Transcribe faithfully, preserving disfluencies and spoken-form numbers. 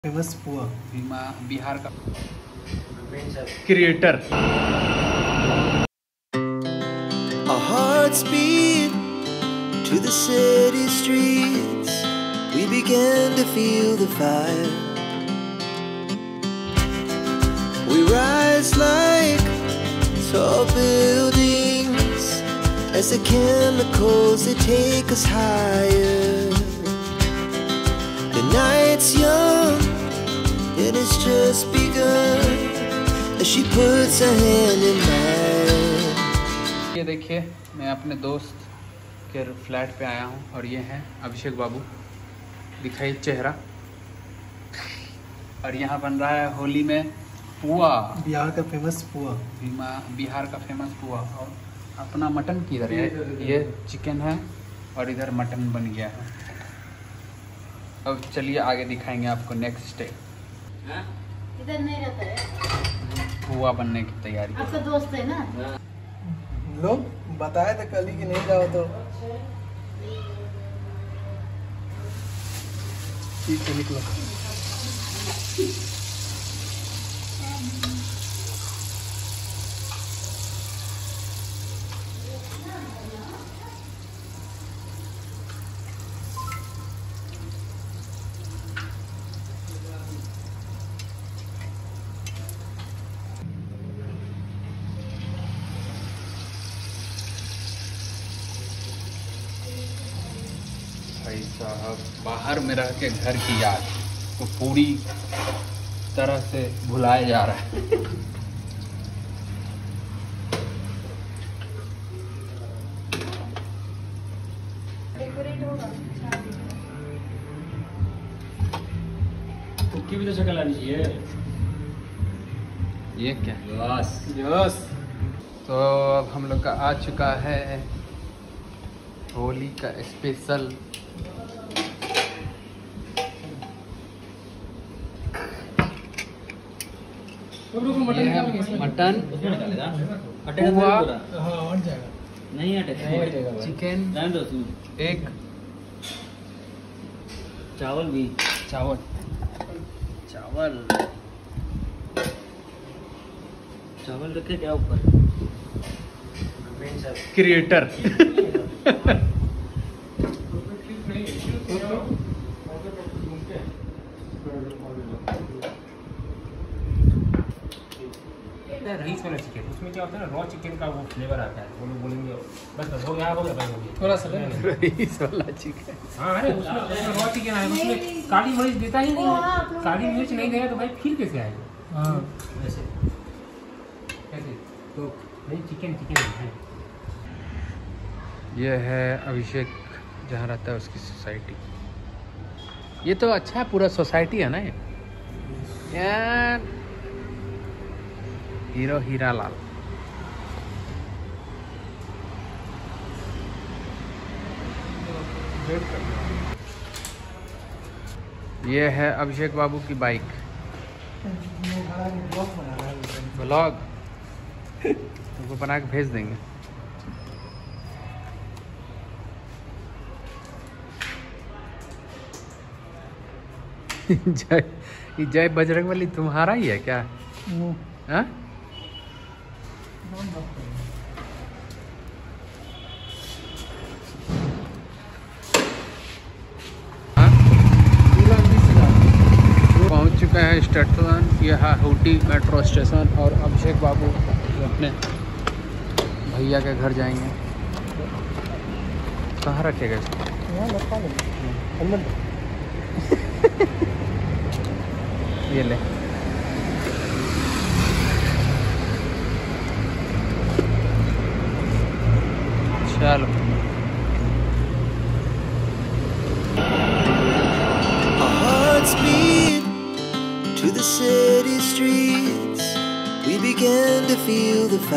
Famous पुआ बिहार का creator. Our hearts beat to the city streets. We began to feel the fire. We rise like tall buildings as the chemicals they take us higher. The night's young and it's just begun as she puts her hand in mine. ये देखिए, मैं अपने दोस्त के flat पे आया हूँ और ये हैं अभिषेक बाबू, दिखाई चेहरा। और यहाँ बन रहा है होली में पुआ, बिहार का फेमस पुआ बिहार का फेमस पुआ। और अपना मटन किधर है? ये चिकन है और इधर मटन बन गया है। अब चलिए आगे दिखाएंगे आपको नेक्स्ट स्टेप। इधर नहीं रहता है, पुआ बनने की तैयारी। आपका दोस्त है ना? लोग बताए थे कल ही कि नहीं जाओ तो ठीक है, निकलो। भाई साहब, बाहर में रह के घर की याद तो पूरी तरह से भुलाया जा रहा है। डेकोरेट होगा की भी तो शक्ल आनी चाहिए। ये क्या? Yes yes. तो अब हम लोग का आ चुका है होली का स्पेशल मटन मटन पुआ हाँ हट जाएगा। नहीं हटेगा। चिकन, रहने दो तू। एक चावल भी चावल चावल चावल रखे क्या ऊपर? क्रिएटर। रईस वाला चिकन, उसमें क्या होता है ना, रॉ चिकन का वो फ्लेवर आता है। वो लोग बोलेंगे बस बस हो गया हो गया बस हो गया। थोड़ा सा रईस वाला चिकन। हाँ अरे उसमें रॉ चिकन आएगा, उसमें काली मिर्च देता ही नहीं है। काली मिर्च नहीं देगा तो भाई फिर कैसे आएगा? हाँ वैसे कैसे तो नहीं, चिकन चिकन है। ये है अभिषेक जहाँ रहता है उसकी सोसाइटी। ये तो अच्छा है, पूरा सोसाइटी है ना ये। यार हीरो हीरा लाल। ये है अभिषेक बाबू की बाइक। ब्लॉग तुमको बना के भेज देंगे। जय जय बजरंग बली तुम्हारा ही है क्या? हाँ? पहुंच चुका है स्टेशन, यह हुटी मेट्रो स्टेशन। और अभिषेक बाबू अपने भैया के घर जाएंगे। कहाँ रखेगा इसको? ये ले। चलो Our hearts beat to the city streets. We began to feel the fire.